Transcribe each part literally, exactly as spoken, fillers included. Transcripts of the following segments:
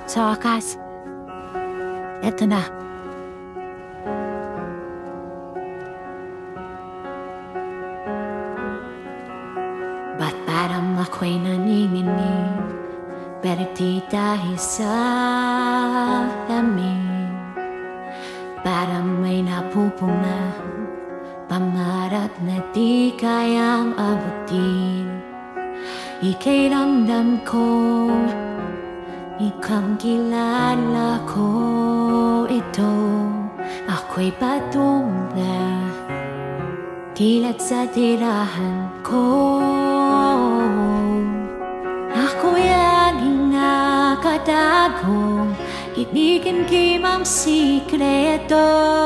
Sa wakas, eto na. Ba't parang ako'y naninginig, pero di dahil sa amin. Parang may napupuna, pangarap na di kayang abutin. Ika'y ramdam ko, ikang kilala ko ito. Ako'y patunga, dilat sa tirahan ko. Ako'y aging nakatago, ibigin kimang sikreto.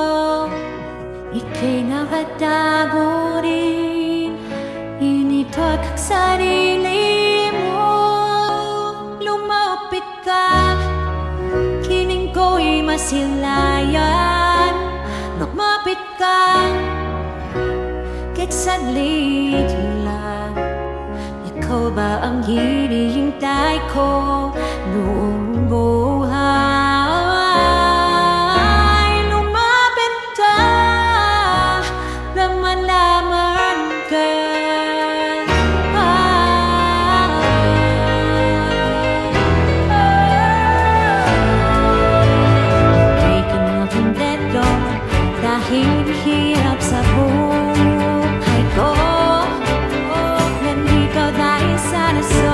Ika'y nakatago rin, inito'y kag sarili mo. Lumapit ka, kining ko'y masilayan. Lumapit ka, kahit saglit lang. Ikaw ba ang hinihintay ko noong buhay? Lumapit ka, nang malaman ka. Ika'y kinapindero dahil hirap sa buhay ko. Nandito dahil sana sa